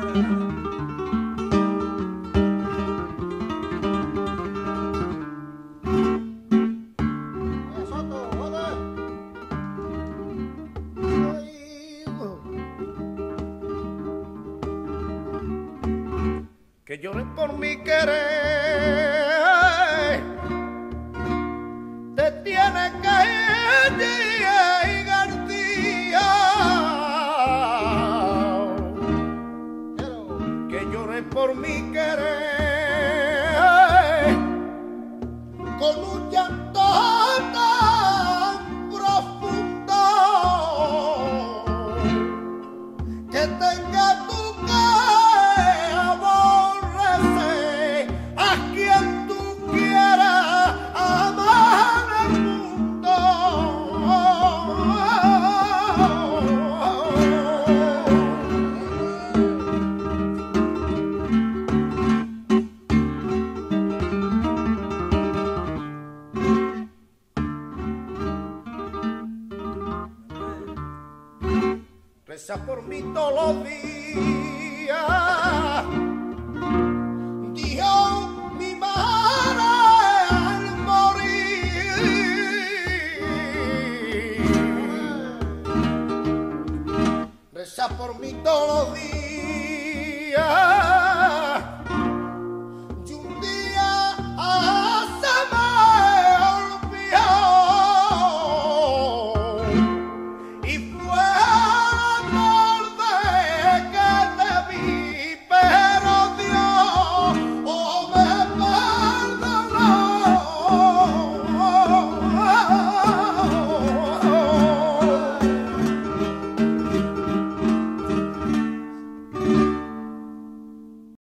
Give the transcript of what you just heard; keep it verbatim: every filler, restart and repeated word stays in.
Que lloren por mi querer, te tiene que llegar día. Que lloren por mi querer, con un llanto tan profundo, que tenga tu reza por mí todos los días. Dios, mi madre al morir, reza por mí todos los días.